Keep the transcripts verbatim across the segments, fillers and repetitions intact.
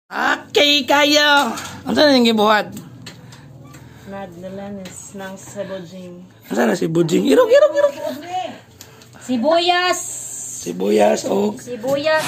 Okay kayo. Ano na yung gibuhat? Nagdalanis ng sabojing. Ano na si Bujing? Irog, irog, irog. Sibuyas. Sibuyas o Sibuyas.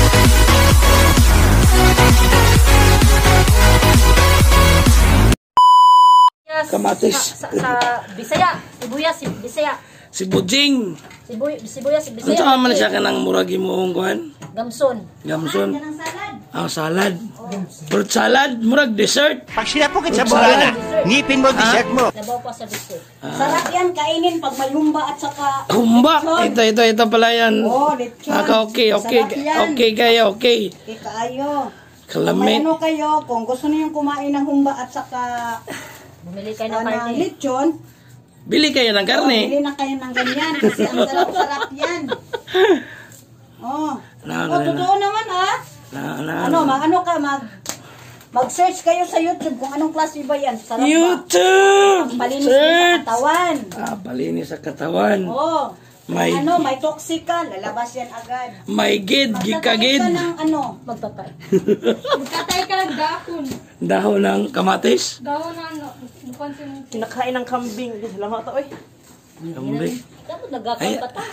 kamatis. Sa, sa, sa Bisaya. Sibuyas, si Bisaya. Si Bujing. Sibuy, sibuyas, si Ano Bisaya. sa man siya ka ng muragi mo ang kuhan? Gamson. Gamson. Ah, salad. Fruit salad, murag dessert. Pag sinapukit sa bulana, ngipin mo dessert mo. Labaw pa sa dessert. Sarap yan kainin pag may humba at saka... Humba. Ito, ito, ito pala yan. Oh, lechon. Ah, okay, okay. Sarap yan. Okay kayo, okay. Okay kaayo. Kung may Kalamit. ano kayo, kung gusto niyo kumain ng humba at saka Bumili kayo ng uh, ng karne. lechon, Bili kayo ng oh, karne. bili na kayo ng ganyan kasi ang sarap-sarap yan. Oh. Na, Oh, na, totoo naman ah. na, na, Ano, ma ano ka mag mag-search kayo sa YouTube kung anong klase ba yan. Sarap ba? YouTube! Malinis din sa Search! katawan. Ah, malinis sa katawan. Oh. May, Ano, may toxic ka, lalabas yan agad. may gid, Magtatay gikagid. ka ng ano, Magtatay. Magkatay ka ng dahon. Dahon ng kamatis. Dahon na ano. Mukhang sin... kinakain ng kambing. Lama to eh. Kambing. Kamu nagakal Ay. pa ta.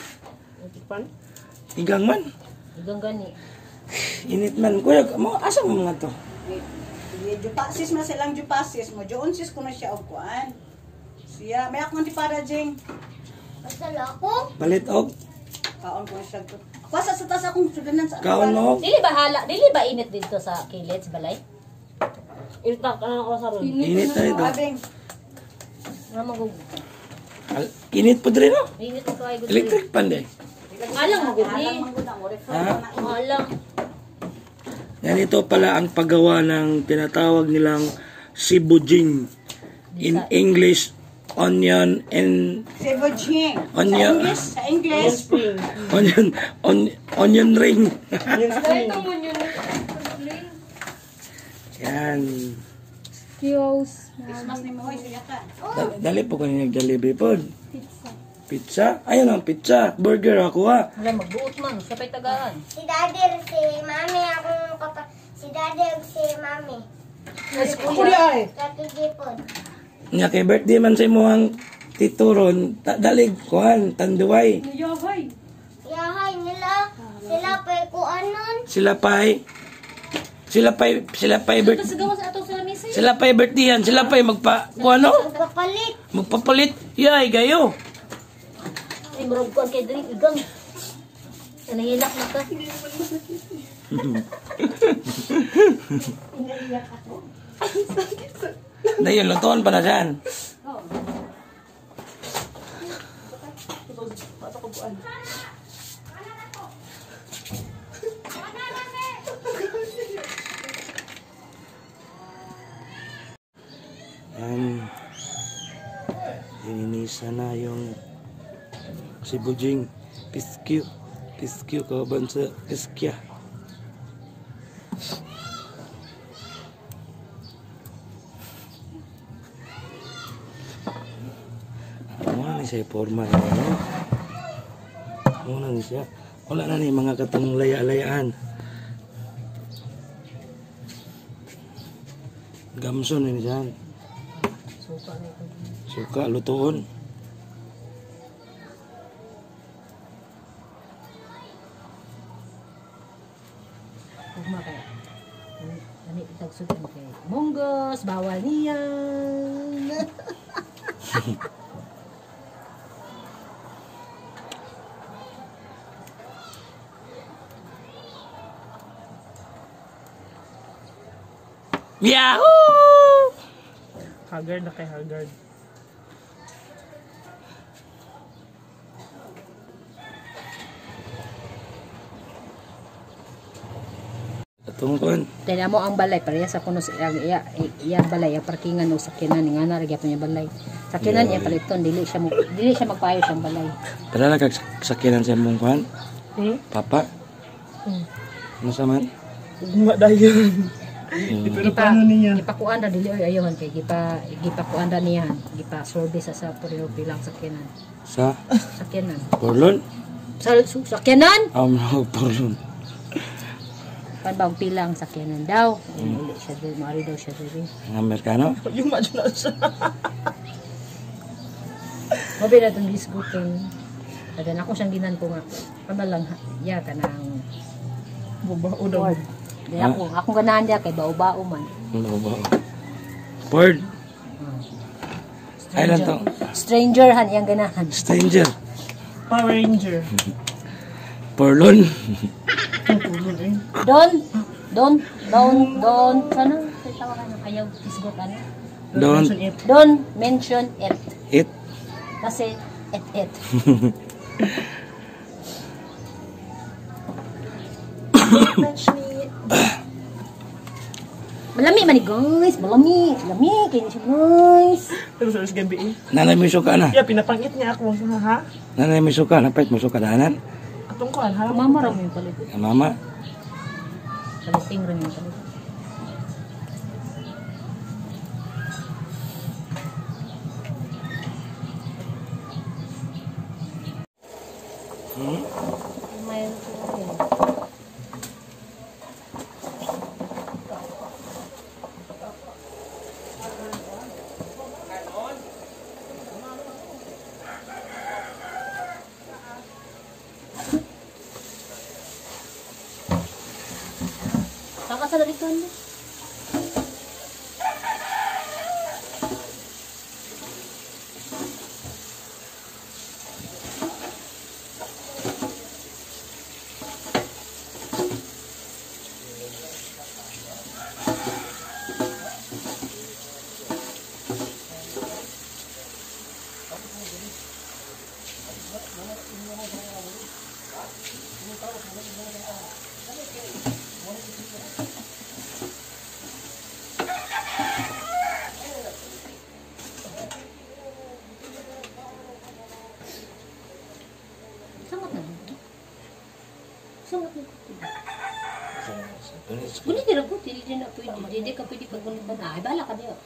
Igang man. Igang gani. Init man. Kuya, mga asa mo mga to? Jupasis na silang jupasis mo. Joonsis ko na siya o kuan. Siya, may ako ti para jing. Masala ako. Palit og. Kaon ko na siya. Kwasa sa tas akong sudanan sa Kaon mo og. Dili ba hala? Dili ba init dito sa kilid, sa balay? Iltak ano ko sa ron. Init na ito. Abing. Nga magug. Al- Init po dre no? Init ko ay gusto. Electric pan de. Alang magug ni. Alam mo na mo Ha? Alang. Yan ito pala ang paggawa ng tinatawag nilang sibujing. In English, onion and Sebojing. Onion. Sa English, sa English. onion on, onion ring. Dahil ito mo yun. Yan. Skills. Christmas ni mo hoy siya ka. Da- Dali po kanina nag-delivery po. Pizza. Pizza? Ayun ang pizza. Burger ako ha. Wala magbuot man, sa pay tagaan. Si daddy ug si mami akong kapa si daddy ug si mami. Kuya ay. Katidipod. Nya kay birthday man sa imo ang tituron. Ta- dalig kuhan, tanduay. Yohoy. Yahay nila sila pa kuanon. Sila pa'y sila pa'y sila pa'y Ito birth sa gawas ato sa misa. sila pa'y birthdayan, sila pa'y magpa kuano? Kapalit. Magpapalit. Yay, gayo. Ay murag kuan kay diri igang. Nahilak na ka. Dayon lutuan pa na dyan. Yan. Inisa na yung si Bujing. Piskyu. Piskyu kaban sa piskya. Muna ni siya forma. Muna ni siya. Wala na ni mga katong laya-layaan. Gamson ni siya. Suka na ito. Suka, lutoon. Ugma kaya. Ani itagsudan kay monggos, bawal niya. Yahoo! Haggard na kay Haggard. Atong kon. Tena mo ang balay pareha sa kuno sa iya iya, iya balay ang parkingan og sakyanan nga na ra gyapon niya balay. Sakyanan iya paliton dili siya mo dili siya magpayo siyang balay. Tara kag sakinan sa mong kwan. Hmm? Papa. Hmm. Ano sa man? Guma dayon. Hmm. paano niya? Gipakuan ra dili oy ayohan kay gipa gipakuan ra niya. Gipa service sa pareho bilang sakyanan. Sa Sakyanan. Porlon? Sa su- sakyanan? Um, Porlon. kan bang pilang sakyanan daw. Dili siya dili, maari daw siya dili. Ang Amerikano? Yung madyo na siya. Mabi na itong disgutin. Kada na ako siyang ginan ko nga. Pamalang ya ka ng Bubao daw. Ford. Di ako, akong ganahan niya kay bao-bao man. Ano ba? Ford. Ay lang to. Stranger han iyang ganahan. Stranger. Power Ranger. Porlon. Don, don, don, don. Sana, tawa ka ng ayaw disgut ano. Don't Don mention it. eat. Kasi et et. Malami man ni guys, malami, malami kini siya guys. Pero sa gabi eh. Nanay may suka na. Yeah, pinapangit niya ako. Ha? Nanay may suka. Napait mo suka daanan. Atong kuhan, ha? Mama ra mo yung palit. Ang mama. Paliting rin yung palit. Hmm? May Saka sa lalikan mo. Sangat na. Sangat na. Kunin din ako, hindi din na pwede. Hindi ka pwede pagkulitan. Ay, bala ka niyo.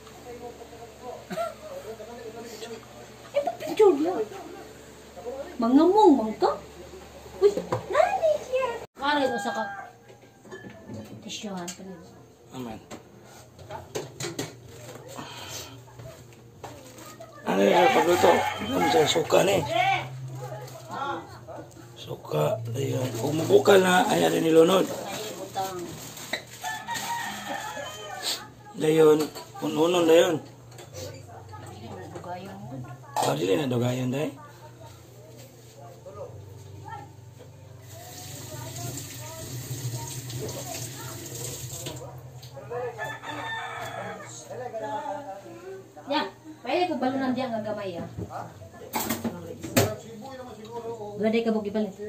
Ay, pag-picture lang. Mga mong, mangka. Uy, nani siya. Karay mo sa ka. Tisyohan pa niyo. Aman. Ano yung pagluto? Ano siya suka ni? Suka. Ayun. Kung mabukal na, ayan rin nilunod. Utang. Dayon. Ununon dayon. Dugayon mo. Oh, dili na dugayon day. Ya, pwede ko balunan diyan nga gamay ah. Gaday ka bugi balit.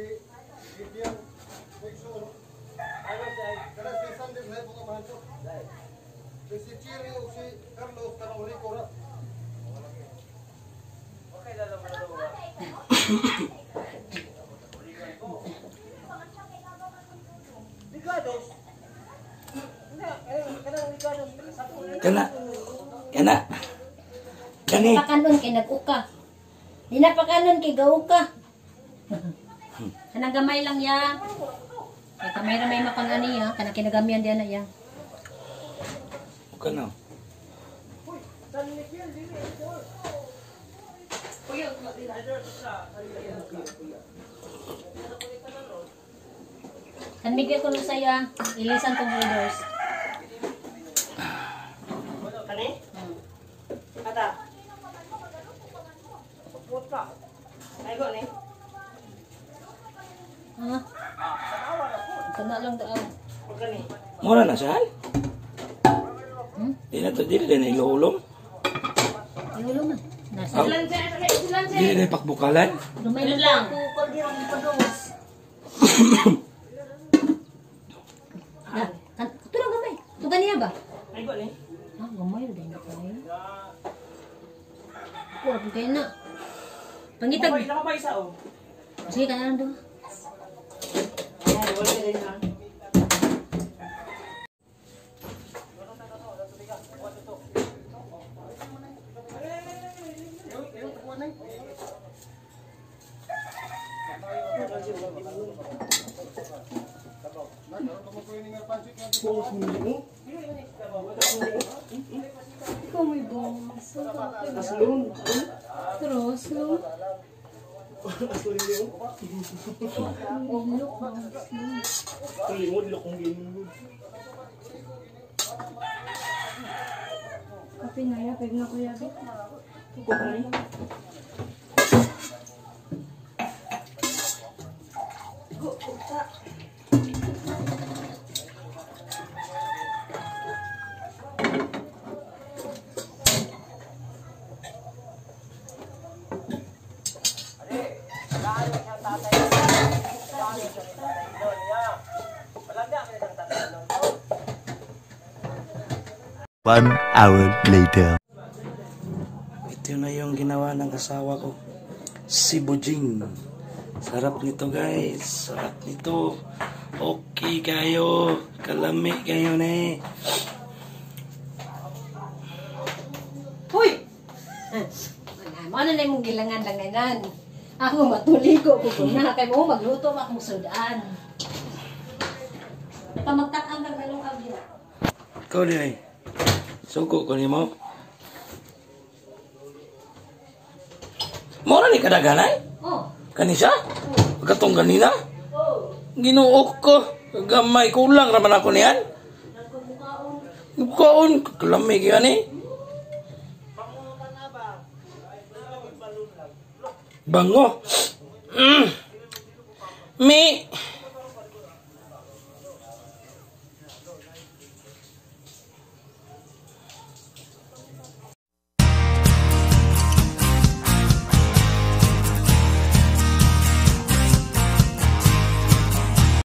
Kana. Kana. Kani. Pakanon kay nag-uka. Di na pakanon kay gauka. Kanang gamay lang ya. Kay kamay ra may makon ani ya, kanang kinagamian diyan na ya. Kana. Kan migay ko no saya, ilisan tong holders. Kani? Kata. Puta. Ay go ni. Ha? Kana lang daw. Kani. Mura na siya? Hmm? Di na to, dili na iluulong. Iulo man. Nasa. Oh. Dili na pakbukalan. Lumay lang ko ko di ra ipados. Ya, kan tulo gamay. Tugan niya ba? Ay go ni. Ah, gamay ra din ka ni. Ko ra kay na. Pangitag. Ay, naka pa isa oh. Sige ka na lang doon. Ay, wala ka din ha. Ikaw may bangs. Terus, lu. Ilok, bangs. Kape na ya, pwede na kuya. One hour later. Ito na yung ginawa ng asawa ko. Si Bujing. Sarap nito guys. Sarap nito. Okay kayo. Kalami kayo na eh. Hoy! Ano na yung gilangan-langanan? Ako matuligo ko kung na. Kaya mo magluto akong sudan. Pamagtakang ng galong abya. Ikaw di ay. Suko ko ni mo. Mora ni kadaganay? Oh. Kanisa? Katong kanina? Ginuok ko. Gamay kulang raman ako niyan. Kaon. Kalamig yan eh. Bango. Mm. Mi.